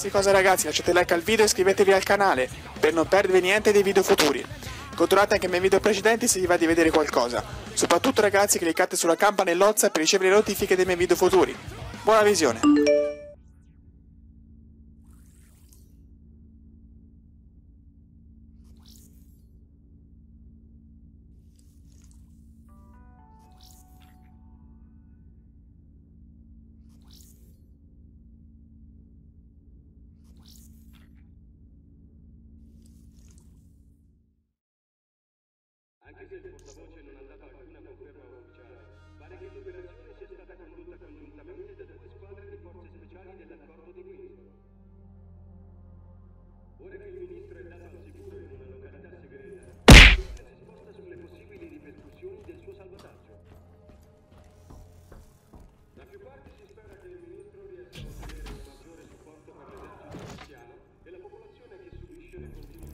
qualsiasi cosa ragazzi, lasciate like al video e iscrivetevi al canale per non perdervi niente dei video futuri. Controllate anche i miei video precedenti se vi va di vedere qualcosa. Soprattutto ragazzi, cliccate sulla campanellozza per ricevere le notifiche dei miei video futuri. Buona visione! Anche se il portavoce non ha dato alcuna conferma ufficiale, pare che l'operazione sia stata condotta congiuntamente da due squadre di forze speciali dell'accordo di Windsor. Ora che il ministro è dato al sicuro in una località segreta, si sposta sulle possibili ripercussioni del suo salvataggio. Da più parti si spera che il ministro riesca a ottenere un maggiore supporto per l'esercito egiziano e la popolazione che subisce le continue.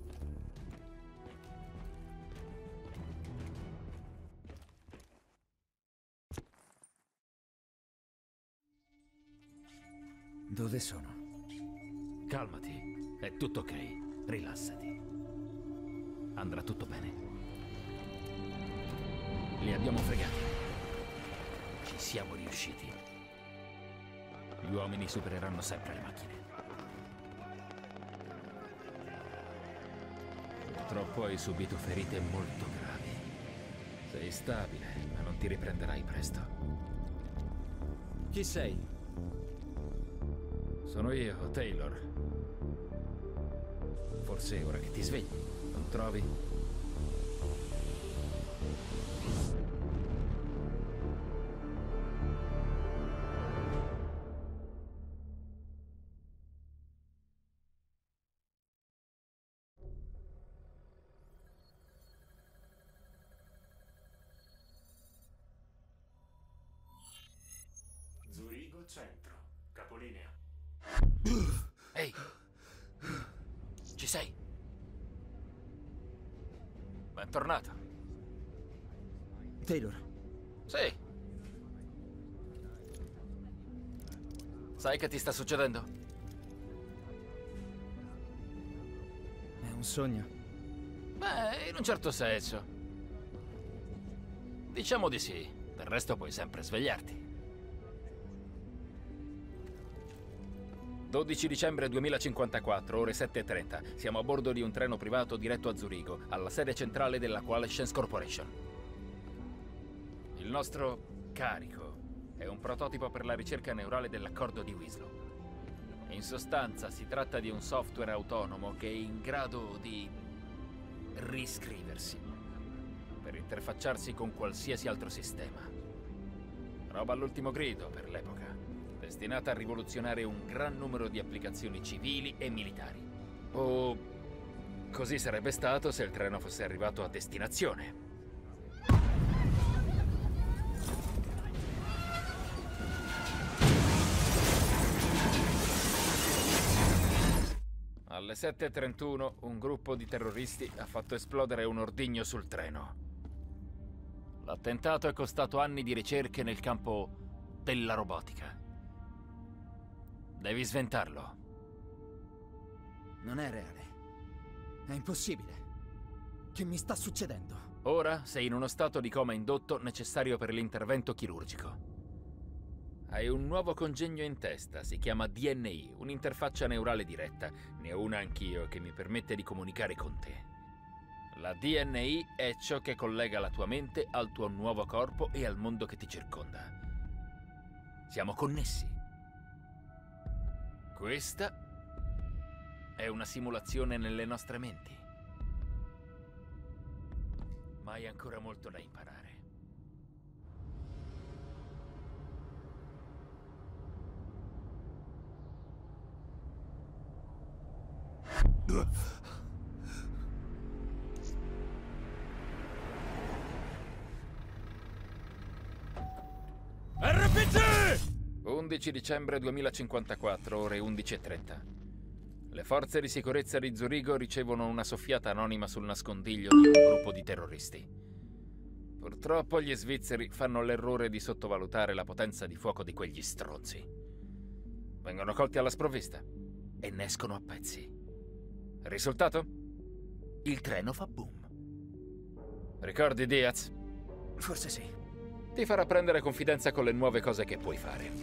Dove sono? Calmati, è tutto ok. Rilassati. Andrà tutto bene. Li abbiamo fregati. Ci siamo riusciti. Gli uomini supereranno sempre le macchine. Purtroppo hai subito ferite molto gravi. Sei stabile, ma non ti riprenderai presto. Chi sei? Sono io, Taylor. Forse è ora che ti svegli, non trovi? Zurigo Centro, capolinea. Ehi! Ci sei? Bentornato. Taylor, Sì. Sai che ti sta succedendo? è un sogno? Beh, in un certo senso. Diciamo di sì. Del resto puoi sempre svegliarti. 12 dicembre 2054, ore 7:30. Siamo a bordo di un treno privato diretto a Zurigo, alla sede centrale della Coalescence Corporation. Il nostro carico è un prototipo per la ricerca neurale dell'accordo di Winslow. In sostanza si tratta di un software autonomo che è in grado di riscriversi per interfacciarsi con qualsiasi altro sistema. Roba all'ultimo grido per l'epoca, destinata a rivoluzionare un gran numero di applicazioni civili e militari. O così sarebbe stato se il treno fosse arrivato a destinazione. Alle 7:31 un gruppo di terroristi ha fatto esplodere un ordigno sul treno. L'attentato è costato anni di ricerche nel campo della robotica. Devi sventarlo. Non è reale. È impossibile. Che mi sta succedendo? Ora sei in uno stato di coma indotto necessario per l'intervento chirurgico. Hai un nuovo congegno in testa, si chiama DNI, un'interfaccia neurale diretta. Ne ho una anch'io che mi permette di comunicare con te. La DNI è ciò che collega la tua mente al tuo nuovo corpo e al mondo che ti circonda. Siamo connessi. Questa è una simulazione nelle nostre menti. Ma hai ancora molto da imparare. RPG! 11 dicembre 2054, ore 11:30. Le forze di sicurezza di Zurigo ricevono una soffiata anonima sul nascondiglio di un gruppo di terroristi. Purtroppo gli svizzeri fanno l'errore di sottovalutare la potenza di fuoco di quegli stronzi. Vengono colti alla sprovvista. e ne escono a pezzi. Risultato? Il treno fa boom. Ricordi Diaz? Forse sì. Ti farà prendere confidenza con le nuove cose che puoi fare.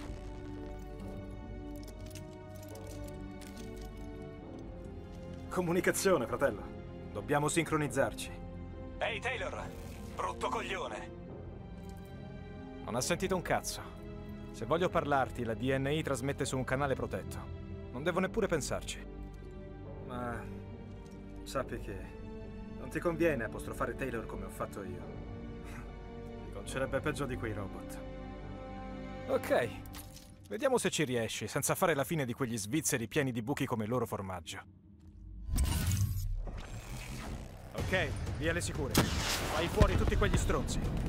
Comunicazione, fratello. Dobbiamo sincronizzarci. Ehi Taylor, brutto coglione. Non ha sentito un cazzo. Se voglio parlarti, la DNI trasmette su un canale protetto. Non devo neppure pensarci. Ma sappi che non ti conviene apostrofare Taylor come ho fatto io. Ti concerebbe peggio di quei robot. Ok, vediamo se ci riesci, senza fare la fine di quegli svizzeri pieni di buchi come il loro formaggio. Ok, via le sicure. Fai fuori tutti quegli stronzi.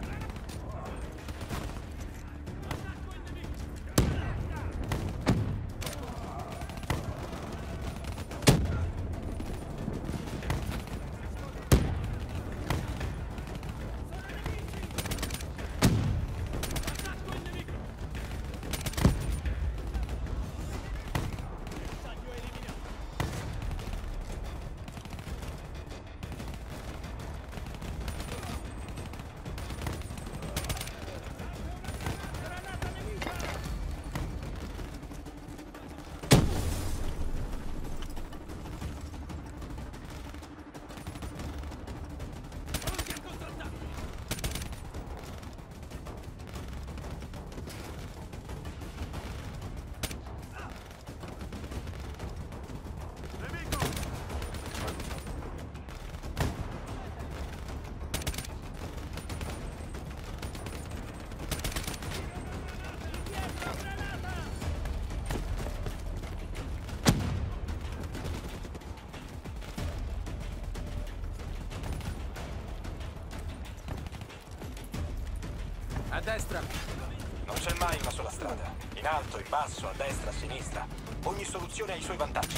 A destra. Non c'è mai una sola strada. In alto, in basso, a destra, a sinistra. Ogni soluzione ha i suoi vantaggi.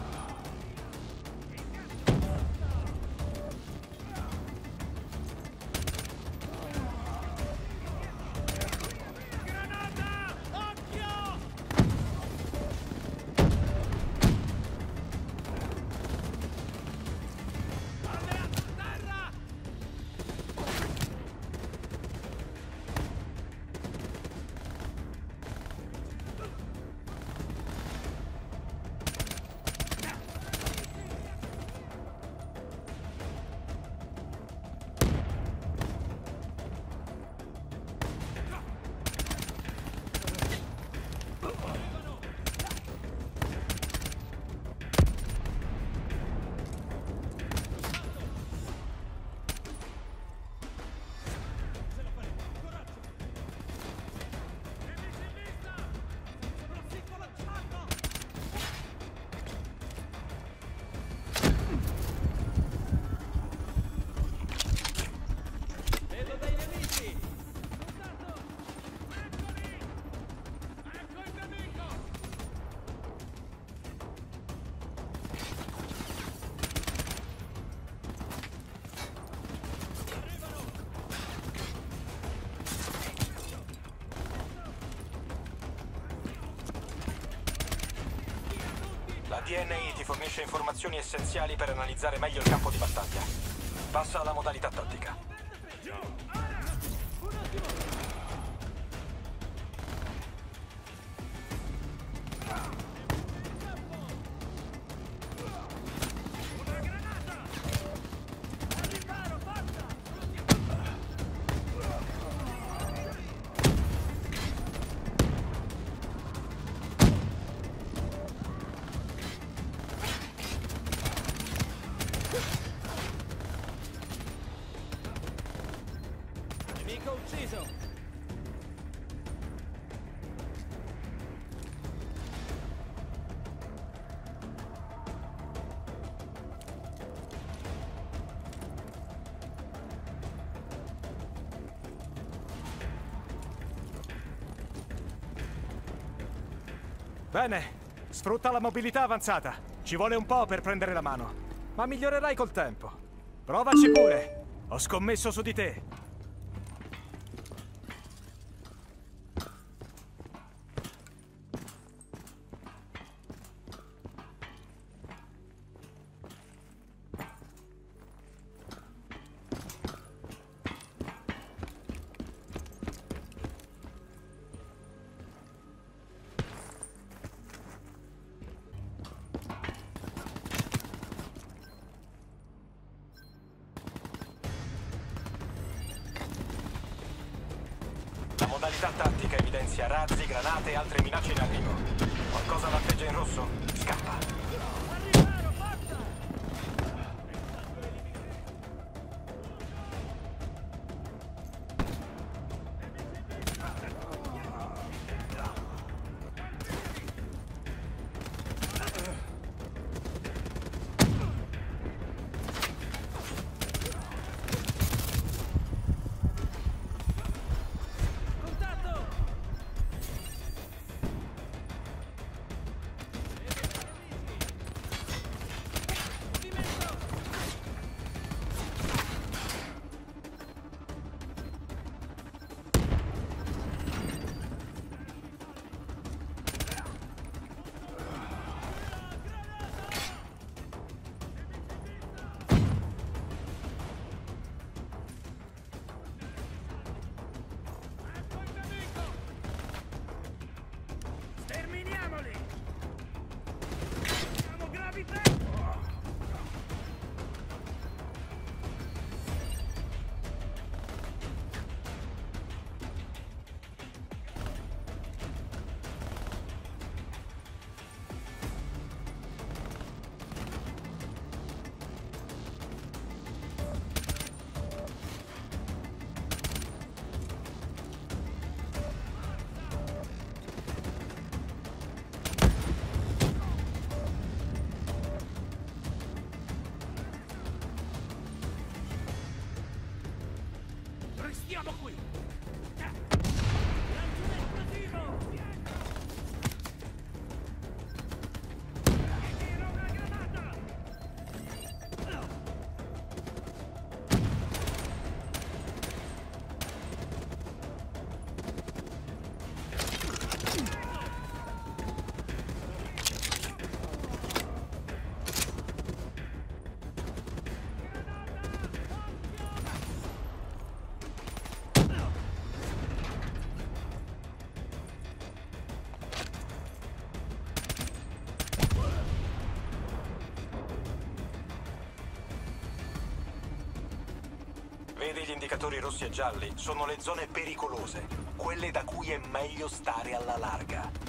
La DNI ti fornisce informazioni essenziali per analizzare meglio il campo di battaglia. Passa alla modalità tattica. Nemico ucciso! Bene, sfrutta la mobilità avanzata. Ci vuole un po' per prendere la mano, ma migliorerai col tempo. Provaci pure. Ho scommesso su di te. modalità tattica evidenzia razzi, granate e altre minacce in arrivo. Qualcosa lampeggia in rosso? Scappa. Restiamo qui! Vedi gli indicatori rossi e gialli? Sono le zone pericolose, quelle da cui è meglio stare alla larga.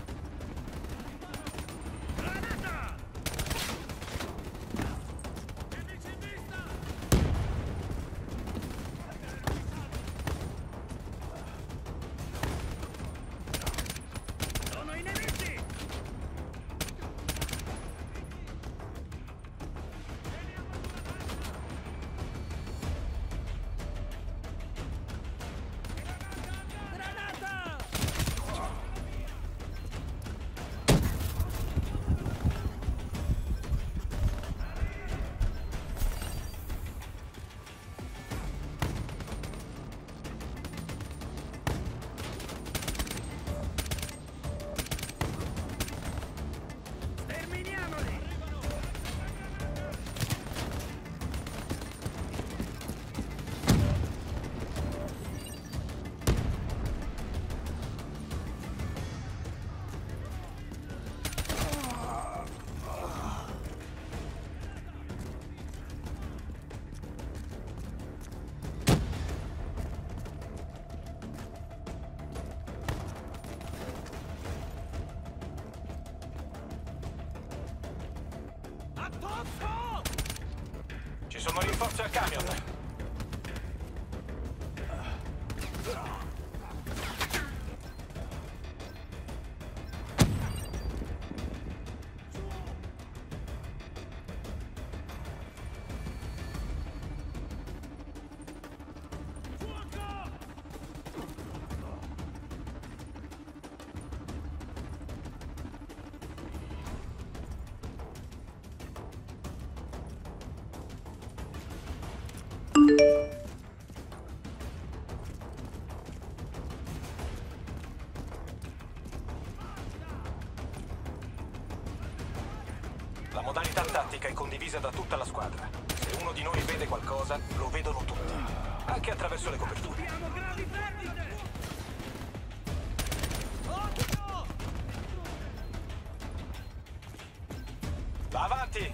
Ci sono rinforzi al camion. La modalità tattica è condivisa da tutta la squadra. Se uno di noi vede qualcosa, lo vedono tutti, anche attraverso le coperture. Va avanti!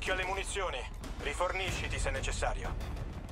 Occhio alle munizioni. Rifornisciti se necessario.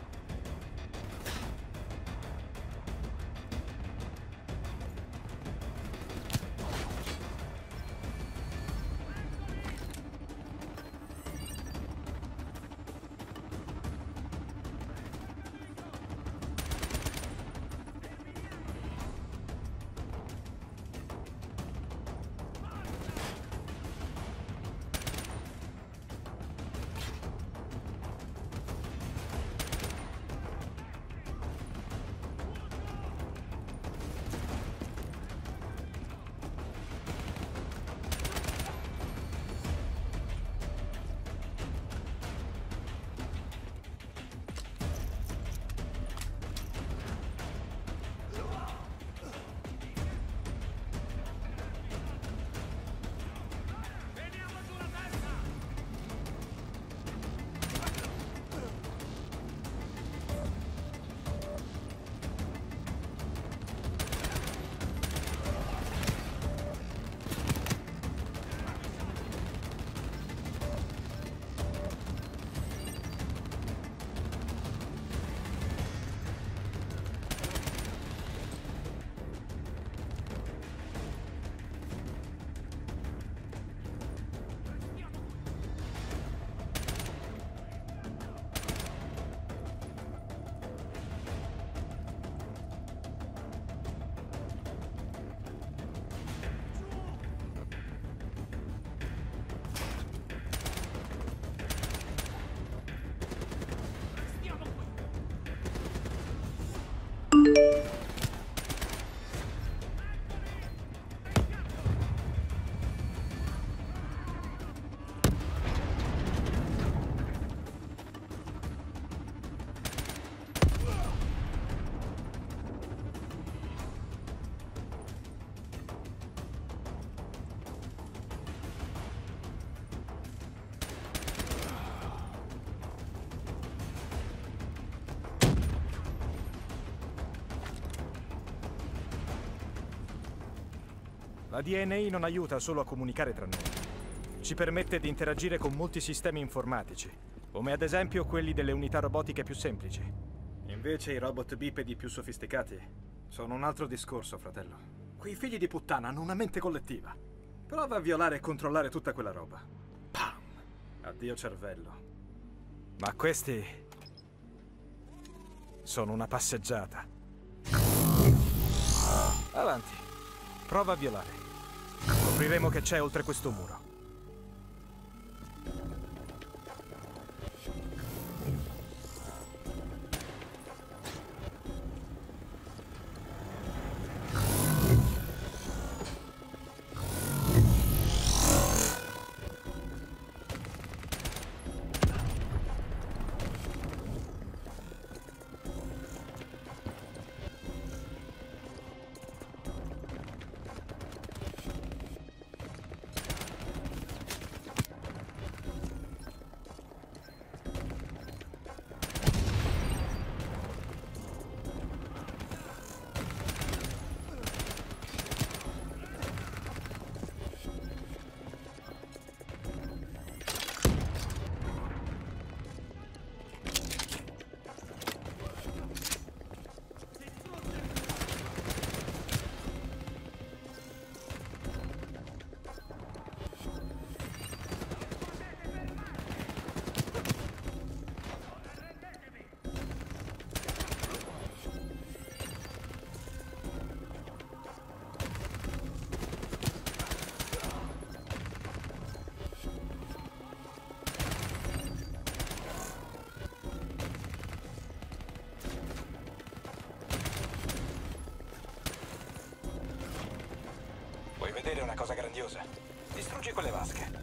La DNI non aiuta solo a comunicare tra noi. Ci permette di interagire con molti sistemi informatici, come ad esempio quelli delle unità robotiche più semplici. Invece i robot bipedi più sofisticati sono un altro discorso, fratello. Quei figli di puttana hanno una mente collettiva. Prova a violare e controllare tutta quella roba. Pam! Addio cervello. Ma questi sono una passeggiata. Avanti. Prova a violare. Scopriremo che c'è oltre questo muro. Vuoi vedere una cosa grandiosa? Distruggi quelle vasche.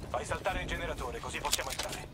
Fai saltare il generatore, così possiamo entrare.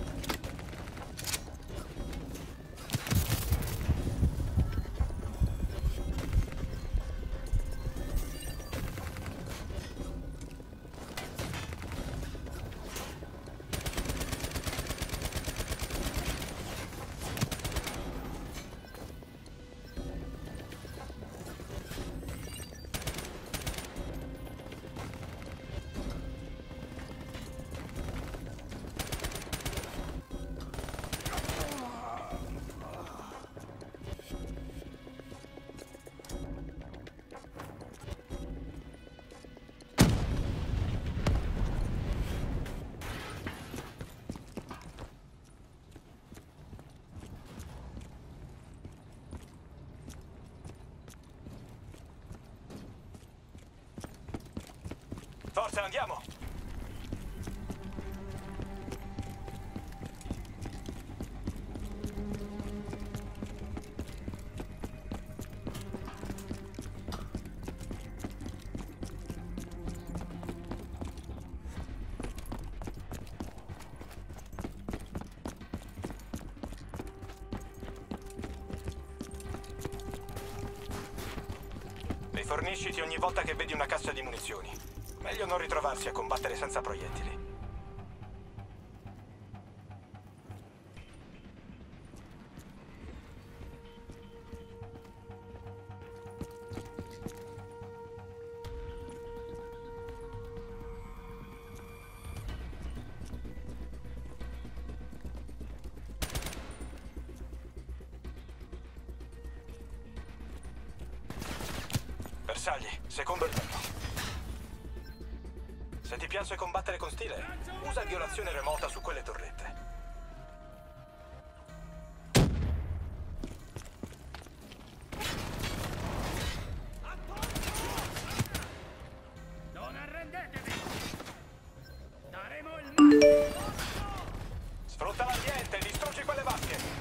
Forza, andiamo! Rifornisciti ogni volta che vedi una cassa di munizioni. Meglio non ritrovarsi a combattere senza proiettili. Bersagli, secondo livello. Se ti piace combattere con stile, usa violazione remota su quelle torrette. Non arrendetevi! Daremo il Sfrutta l'ambiente e distruggi quelle vasche!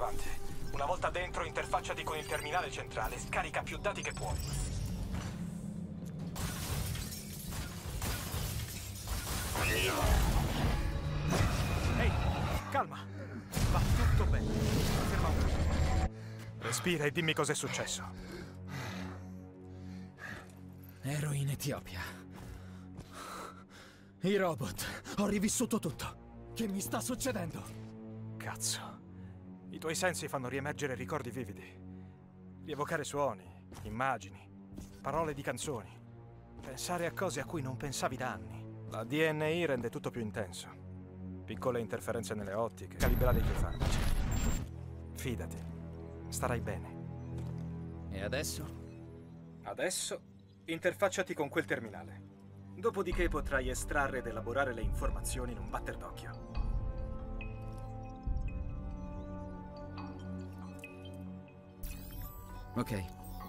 avanti. Una volta dentro, interfacciati con il terminale centrale, scarica più dati che puoi. Ehi, calma. Va tutto bene. Ferma un attimo. Respira e dimmi cos'è successo. Ero in Etiopia. I robot. Ho rivissuto tutto. Che mi sta succedendo? Cazzo. I tuoi sensi fanno riemergere ricordi vividi. Rievocare suoni, immagini, parole di canzoni. Pensare a cose a cui non pensavi da anni. La DNI rende tutto più intenso. Piccole interferenze nelle ottiche, calibrare i tuoi farmaci. Fidati, starai bene. E adesso? Adesso interfacciati con quel terminale. Dopodiché potrai estrarre ed elaborare le informazioni in un batter d'occhio. Ok.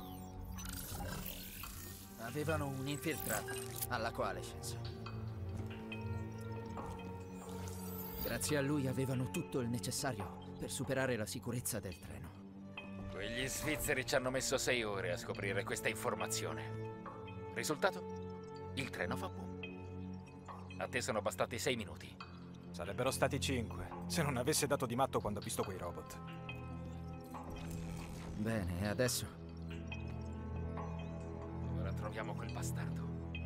Avevano un infiltrato, alla quale scenso. Grazie a lui avevano tutto il necessario per superare la sicurezza del treno. Quegli svizzeri ci hanno messo 6 ore a scoprire questa informazione. Risultato? Il treno fa boom. A te sono bastati 6 minuti. Sarebbero stati 5, se non avesse dato di matto quando ha visto quei robot. Bene, e adesso? Ora troviamo quel bastardo.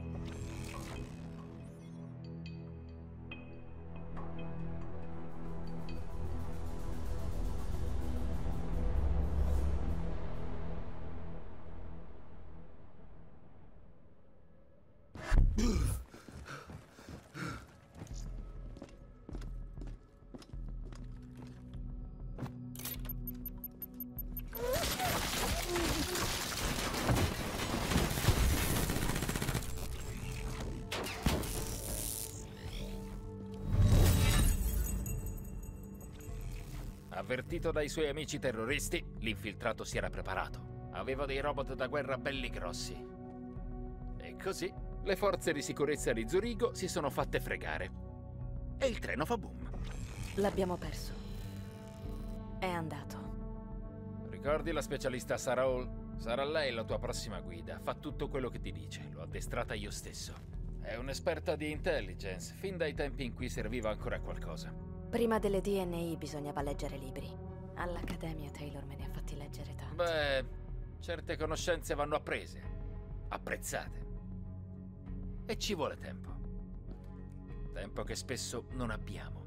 Avvertito dai suoi amici terroristi, l'infiltrato si era preparato. Aveva dei robot da guerra belli grossi. E così le forze di sicurezza di Zurigo si sono fatte fregare. E il treno fa boom. L'abbiamo perso. È andato. Ricordi la specialista Sarah Hall? Sarà lei la tua prossima guida. Fa tutto quello che ti dice. L'ho addestrata io stesso. È un'esperta di intelligence, fin dai tempi in cui serviva ancora a qualcosa. Prima delle DNI bisognava leggere libri. All'Accademia Taylor me ne ha fatti leggere tanti. Beh, certe conoscenze vanno apprese, apprezzate. E ci vuole tempo. Tempo che spesso non abbiamo.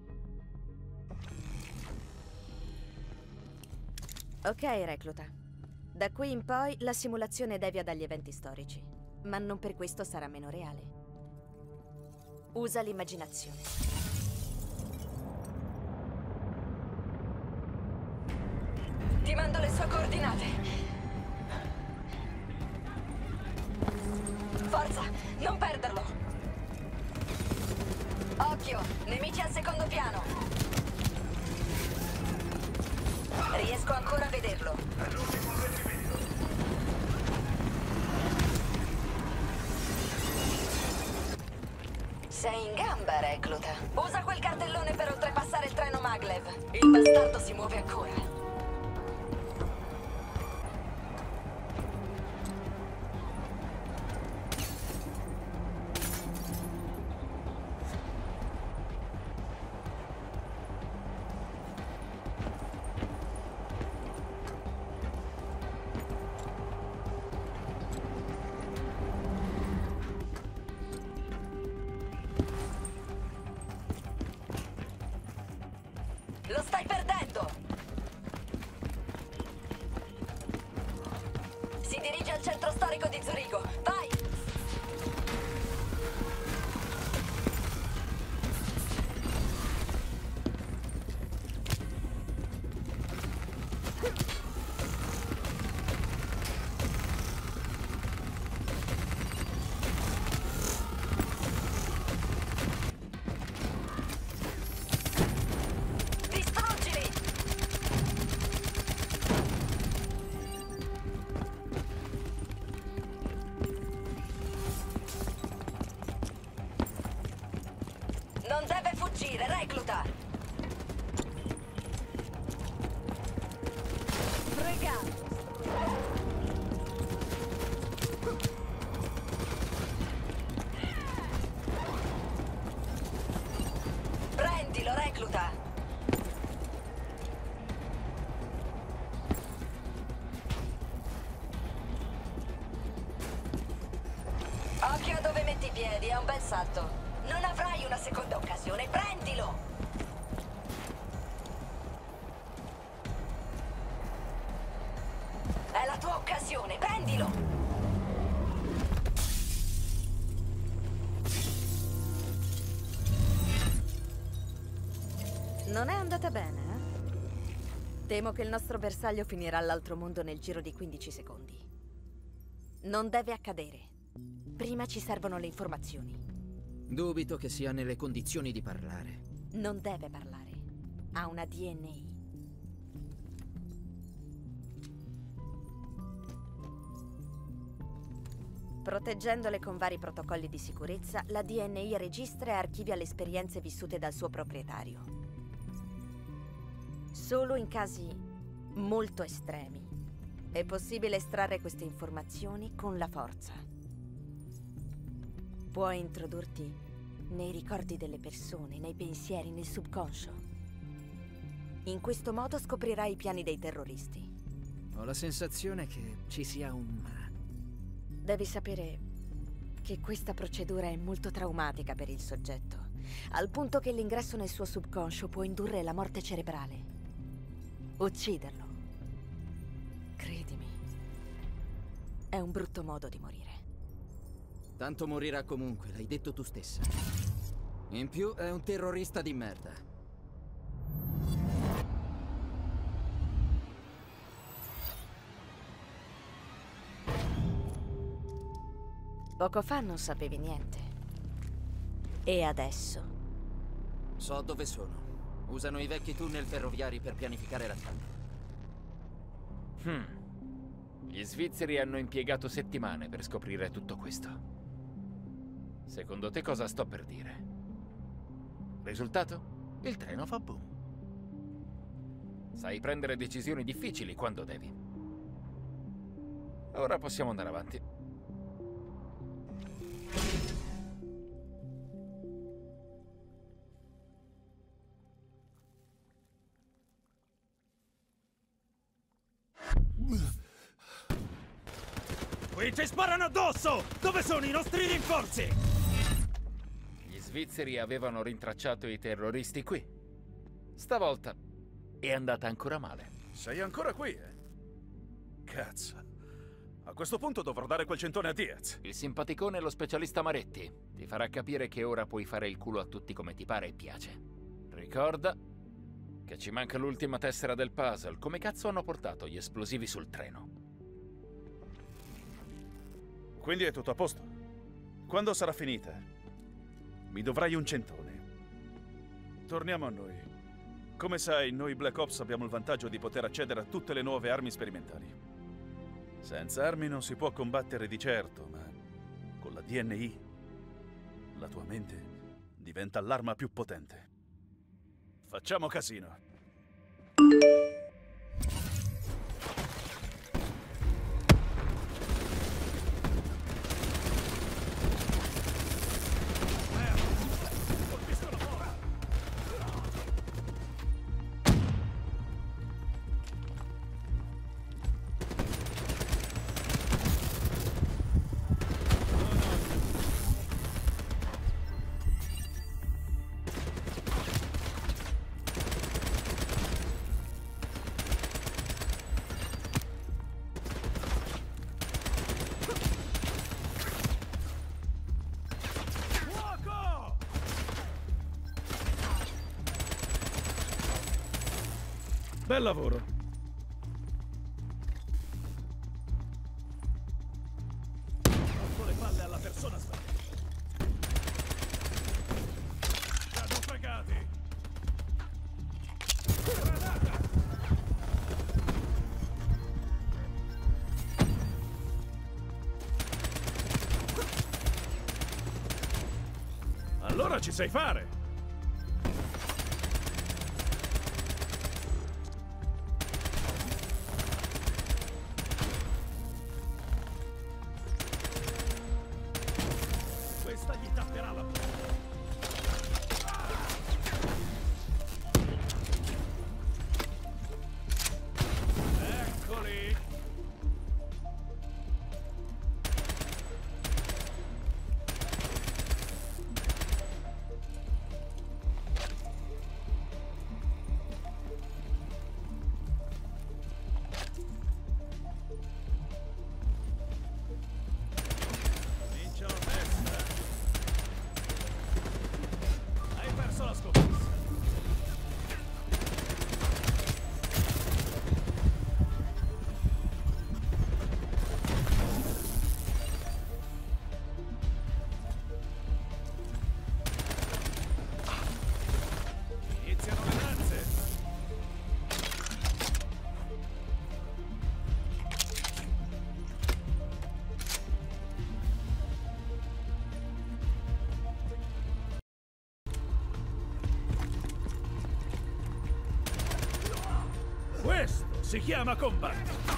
Ok, recluta. Da qui in poi la simulazione devia dagli eventi storici. Ma non per questo sarà meno reale. Usa l'immaginazione. Ti mando le sue coordinate. Forza, non perderlo. Occhio, nemici al secondo piano. Riesco ancora a vederlo. Sei in gamba, recluta. Usa quel cartellone per oltrepassare il treno Maglev. Il bastardo si muove ancora. Lo stai perdendo! Si dirige al centro storico di Zurigo. Vai! Non deve fuggire, recluta! Prendilo, recluta! Occhio a dove metti i piedi, è un bel salto. Non avrai una seconda occasione, prendilo! È la tua occasione, prendilo! Non è andata bene, eh? Temo che il nostro bersaglio finirà all'altro mondo nel giro di 15 secondi. Non deve accadere. Prima ci servono le informazioni. Dubito che sia nelle condizioni di parlare. Non deve parlare. Ha una DNI. Proteggendole con vari protocolli di sicurezza, la DNI registra e archivia le esperienze vissute dal suo proprietario. Solo in casi molto estremi è possibile estrarre queste informazioni con la forza. Puoi introdurti nei ricordi delle persone, nei pensieri, nel subconscio. In questo modo scoprirai i piani dei terroristi. Ho la sensazione che ci sia un ma. Devi sapere che questa procedura è molto traumatica per il soggetto, al punto che l'ingresso nel suo subconscio può indurre la morte cerebrale. Ucciderlo. Credimi. È un brutto modo di morire. Tanto morirà comunque, l'hai detto tu stessa. In più è un terrorista di merda. Poco fa non sapevi niente. E adesso? So dove sono. Usano i vecchi tunnel ferroviari per pianificare l'attacco. Gli svizzeri hanno impiegato settimane per scoprire tutto questo. Secondo te cosa sto per dire? Risultato? Il treno fa boom. Sai prendere decisioni difficili quando devi. Ora possiamo andare avanti. Qui ci sparano addosso! Dove sono i nostri rinforzi? Gli svizzeri avevano rintracciato i terroristi qui. Stavolta è andata ancora male. Sei ancora qui, eh? Cazzo. A questo punto dovrò dare quel centone a Diaz. Il simpaticone e lo specialista Maretti ti farà capire che ora puoi fare il culo a tutti come ti pare e piace. Ricorda che ci manca l'ultima tessera del puzzle. Come cazzo hanno portato gli esplosivi sul treno? Quindi è tutto a posto. Quando sarà finita, mi dovrai un centone. Torniamo a noi. Come sai, noi Black Ops abbiamo il vantaggio di poter accedere a tutte le nuove armi sperimentali. Senza armi non si può combattere di certo, ma con la DNI, la tua mente diventa l'arma più potente. Facciamo casino. Bel lavoro. Rotto le palle alla persona sbagliata. Siamo fregati. Granata! Allora ci sai fare. Questo si chiama combattere.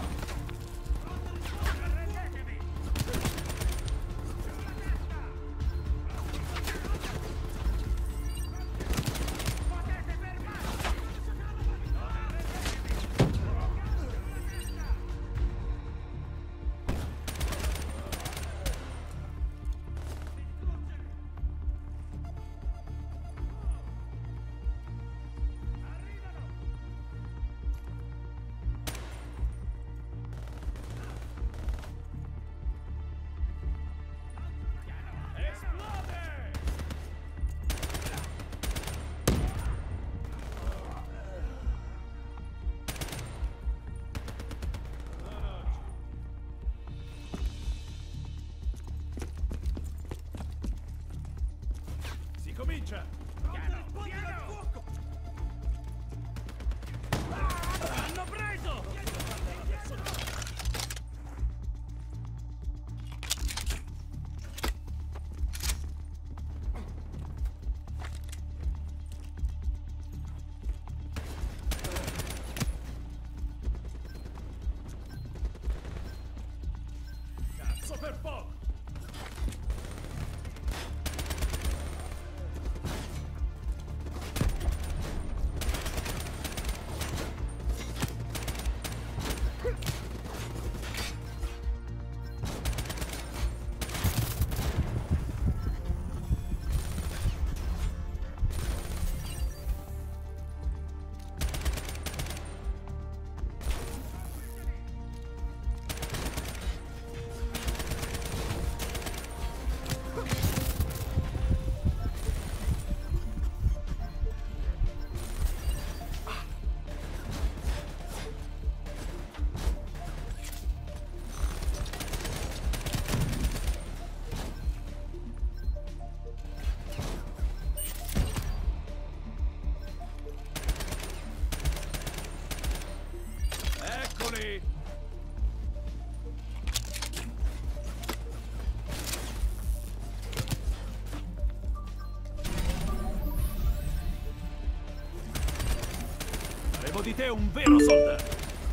Comincia! Piano! Fuoco! Hanno preso! Cazzo per poco! Faremo di te un vero soldato!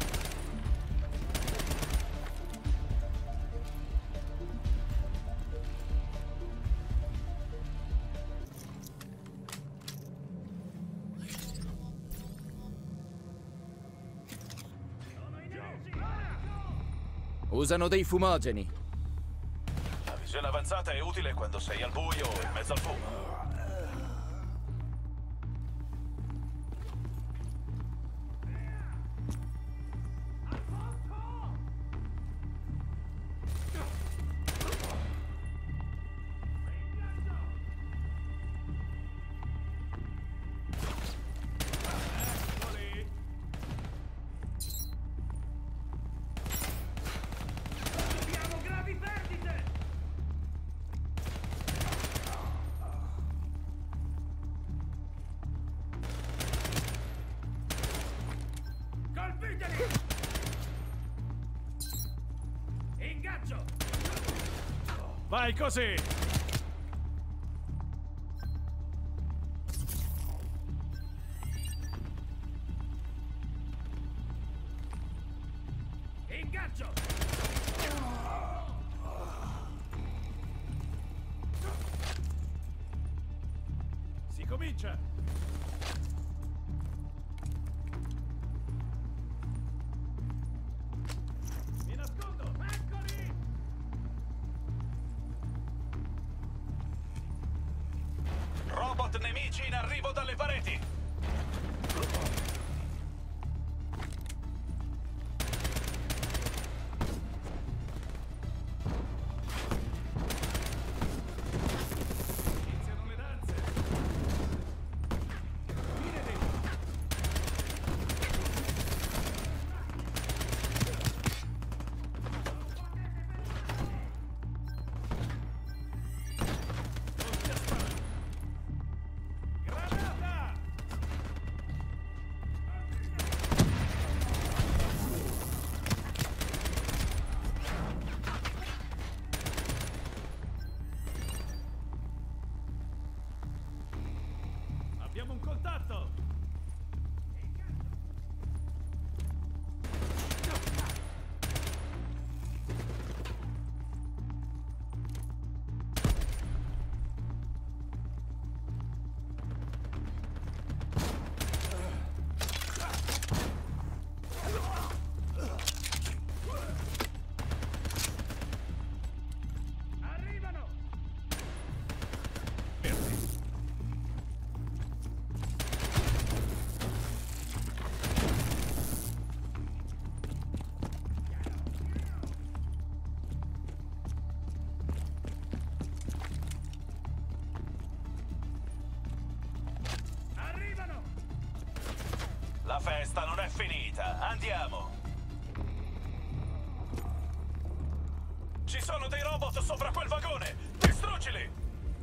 Usano dei fumogeni. La visione avanzata è utile quando sei al buio o in mezzo al fumo. Ingaggio! Vai così! Ingaggio! Si comincia! Robot nemici in arrivo dalle pareti! Iniziano le danze! Granata! La festa non è finita, andiamo! Ci sono dei robot sopra quel vagone! Distruggili!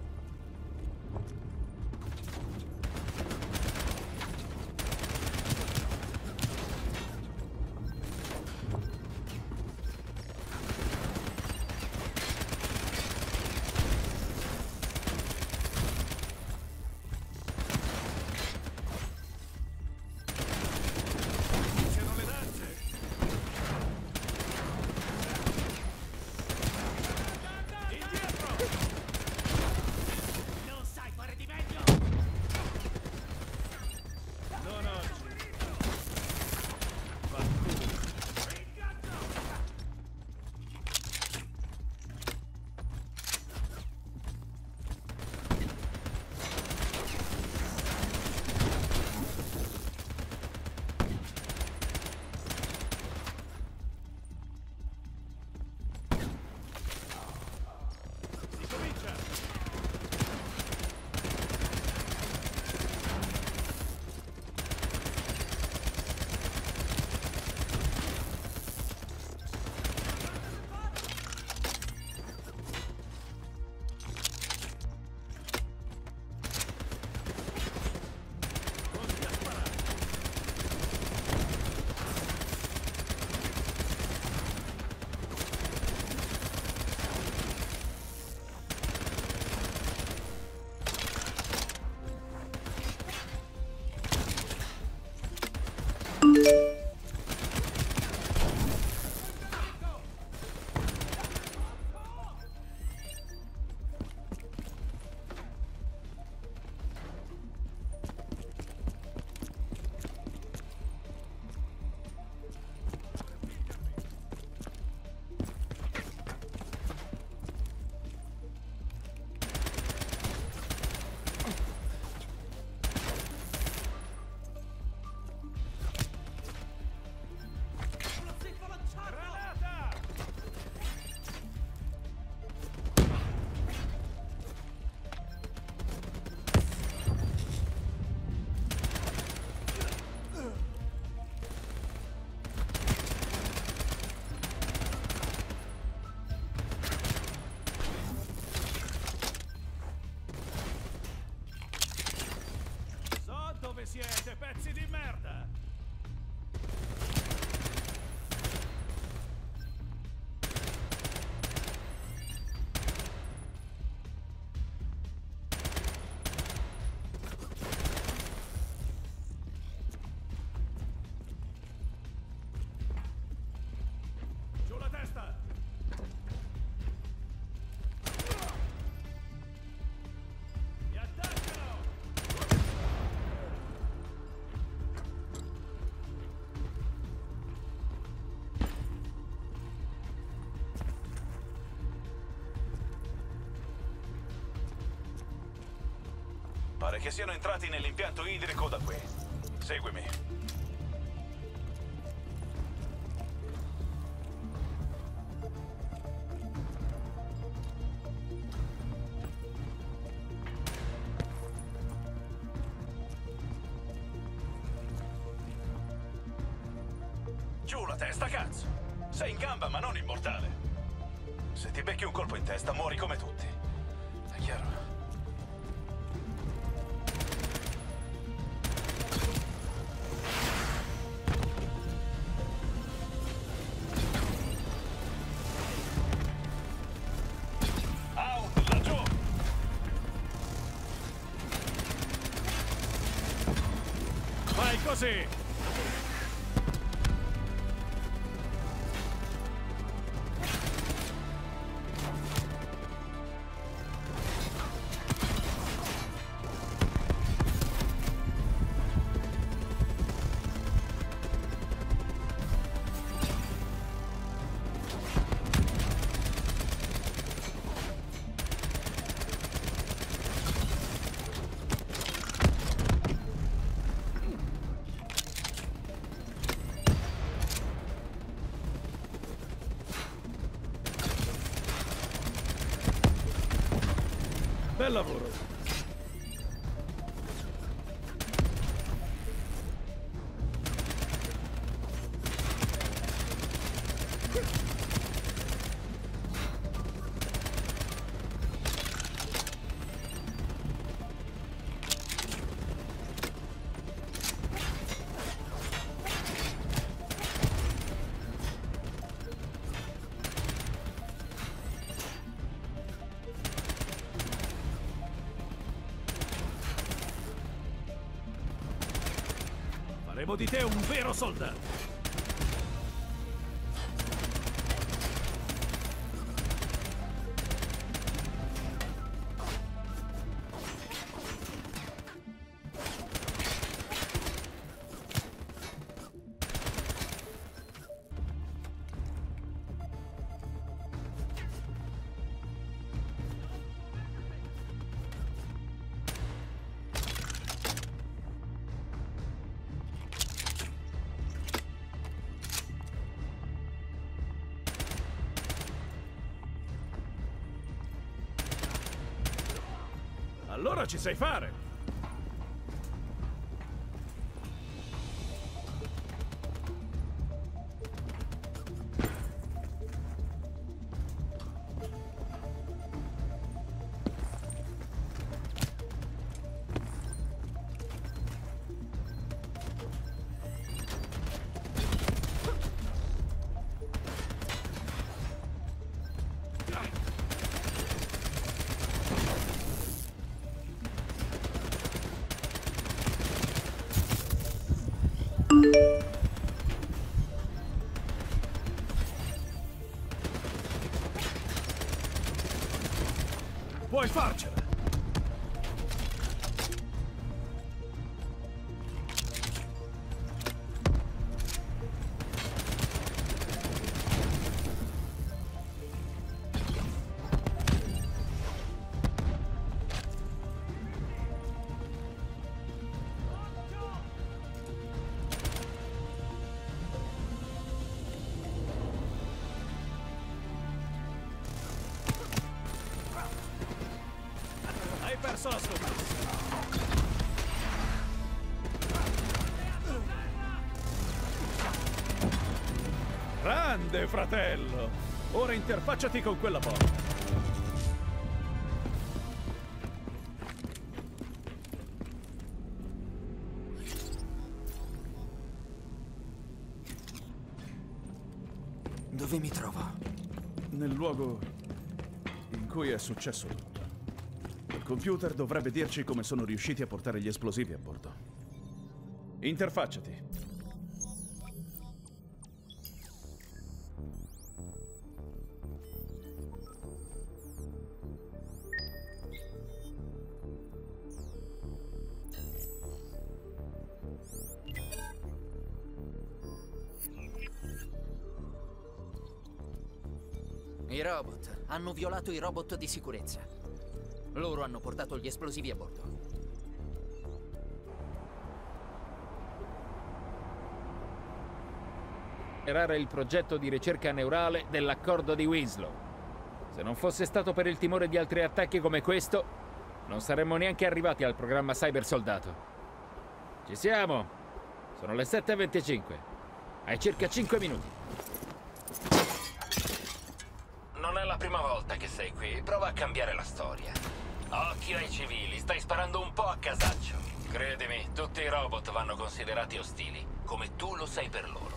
Dove siete, pezzi di merda? Giù la testa! Mi attaccano! Pare che siano entrati nell'impianto idrico da qui. Seguimi. Giù la testa, cazzo! Sei in gamba, ma non immortale. Se ti becchi un colpo in testa, muori come tutti. È chiaro? Così! Bel lavoro. Faremo di te un vero soldato. Allora ci sai fare! Puoi farcela! Hai perso la scommessa! Grande, fratello! Ora interfacciati con quella porta. Dove mi trovo? Nel luogo in cui è successo tutto. Il computer dovrebbe dirci come sono riusciti a portare gli esplosivi a bordo. Interfacciati. I robot hanno violato i robot di sicurezza. Loro hanno portato gli esplosivi a bordo. Era il progetto di ricerca neurale dell'accordo di Winslow. Se non fosse stato per il timore di altri attacchi come questo, non saremmo neanche arrivati al programma Cyber Soldato. Ci siamo! Sono le 7:25. Hai circa 5 minuti. Non è la prima volta che sei qui. Prova a cambiare la storia. Occhio ai civili, stai sparando un po' a casaccio. Credimi, tutti i robot vanno considerati ostili, come tu lo sei per loro.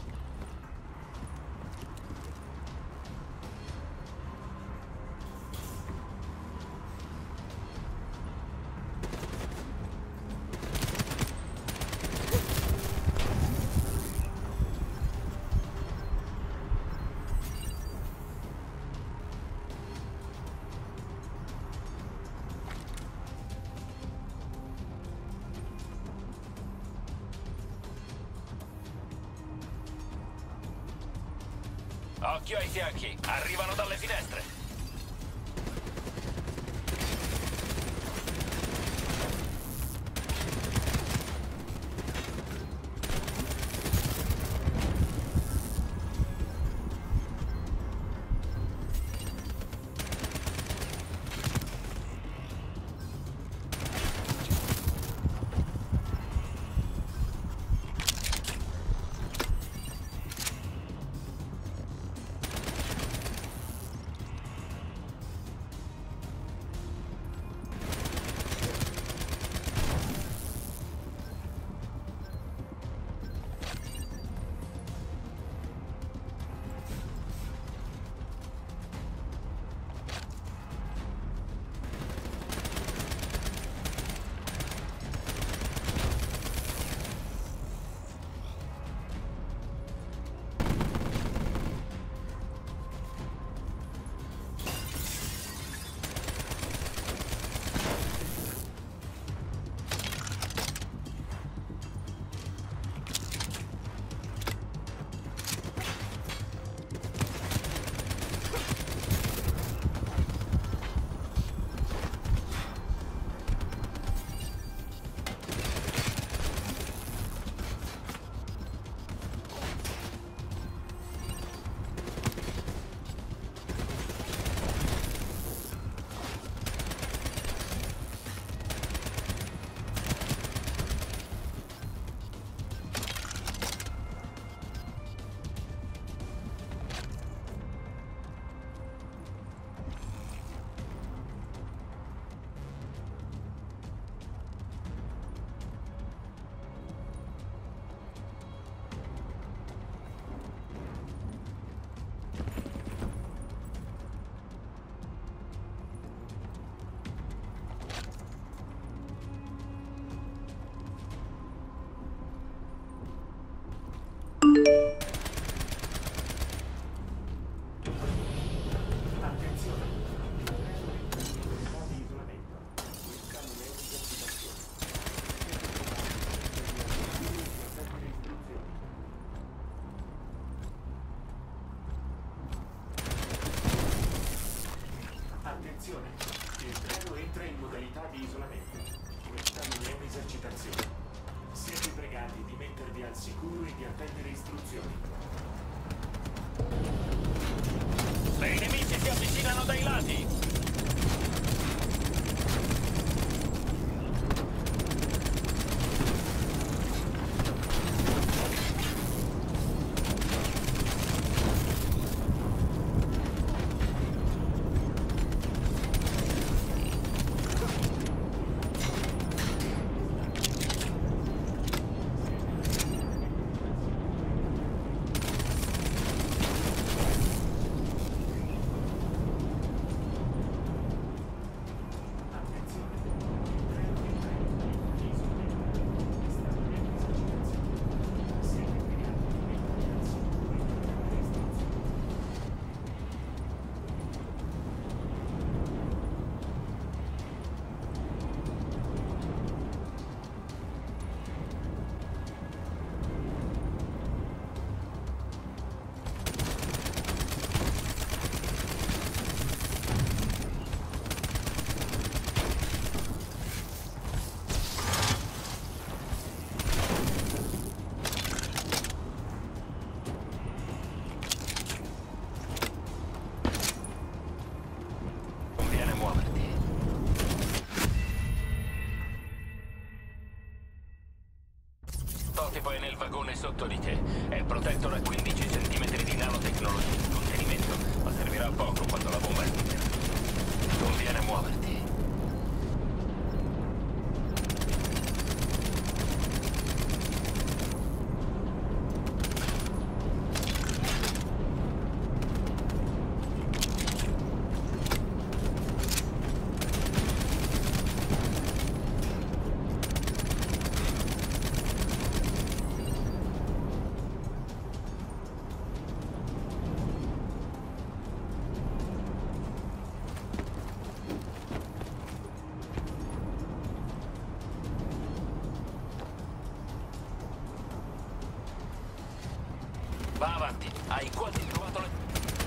Occhio ai fianchi, arrivano dalle finestre. al sicuro e di attendere istruzioni. I nemici si avvicinano dai lati! Prototipo è nel vagone sotto di te. È protetto da 15 cm di nanotecnologia di contenimento, ma servirà a poco quando la bomba esploderà. Conviene muoverti. Va avanti, hai quasi trovato le...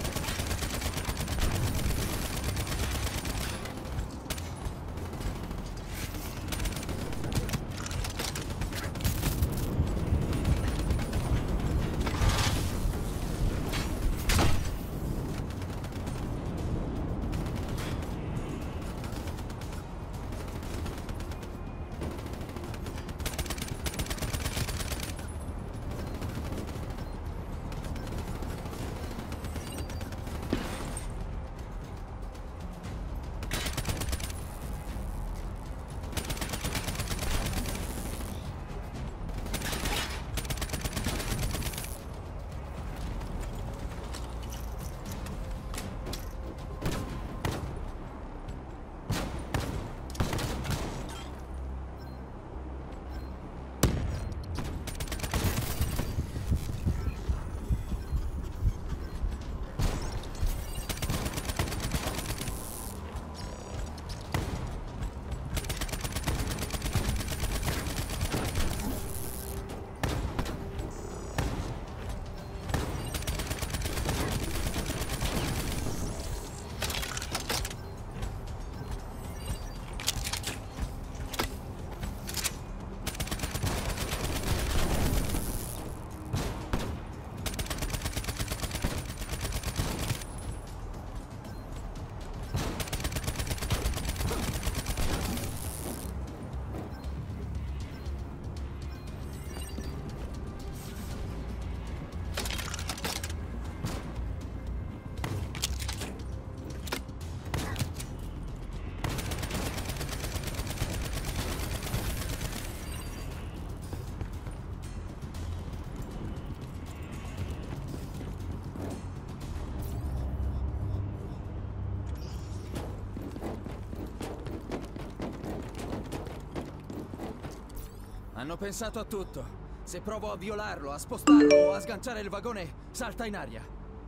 Hanno pensato a tutto. Se provo a violarlo, a spostarlo o a sganciare il vagone, salta in aria.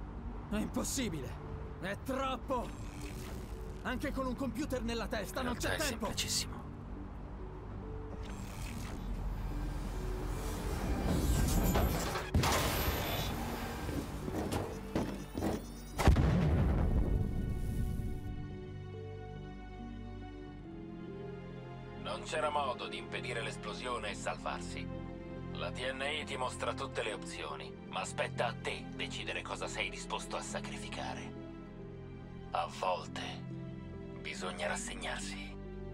È impossibile. È troppo. Anche con un computer nella testa non c'è tempo. È semplicissimo. Non c'era modo di impedire l'esplosione e salvarsi. La DNI ti mostra tutte le opzioni, ma aspetta a te decidere cosa sei disposto a sacrificare. A volte bisogna rassegnarsi.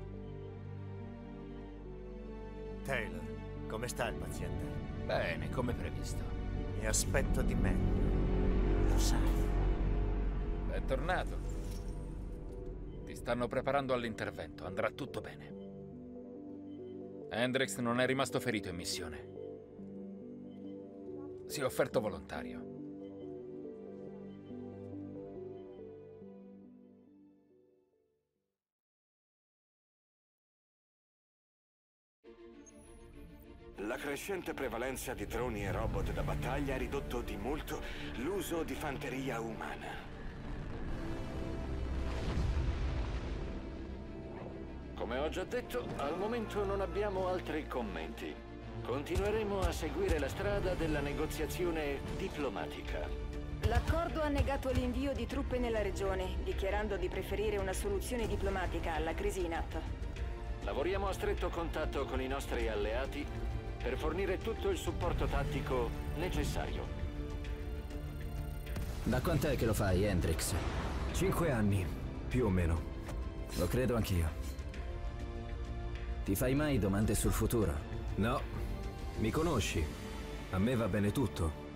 Taylor, come sta il paziente? Bene, come previsto. Mi aspetto di meglio. Lo sai. Bentornato. Ti stanno preparando all'intervento, andrà tutto bene. Hendrix non è rimasto ferito in missione. Si è offerto volontario. La crescente prevalenza di droni e robot da battaglia ha ridotto di molto l'uso di fanteria umana. Come ho già detto, al momento non abbiamo altri commenti. Continueremo a seguire la strada della negoziazione diplomatica. L'accordo ha negato l'invio di truppe nella regione, dichiarando di preferire una soluzione diplomatica alla crisi in atto. Lavoriamo a stretto contatto con i nostri alleati per fornire tutto il supporto tattico necessario. Da quant'è che lo fai, Hendrix? 5 anni, più o meno. Lo credo anch'io. Ti fai mai domande sul futuro? No. Mi conosci? A me va bene tutto.